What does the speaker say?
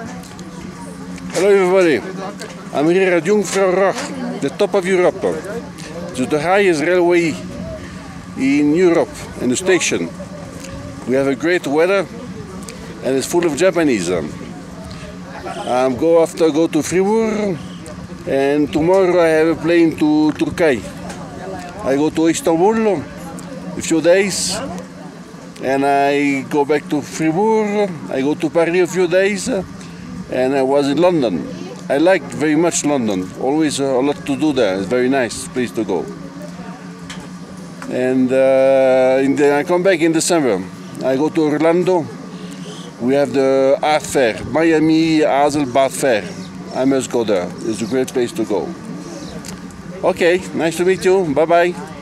Hello everybody, I'm here at Jungfraujoch, the top of Europe. It's the highest railway in Europe, in the station. We have a great weather and it's full of Japanese. Go to Fribourg, and tomorrow I have a plane to Turkey. I go to Istanbul a few days and I go back to Fribourg. I go to Paris a few days and I was in London. I like very much London, always a lot to do there. It's a very nice place to go. And I come back in December. I go to Orlando. We have the art fair, Miami Hasselblad Fair. I must go there. It's a great place to go. Okay, nice to meet you. Bye-bye.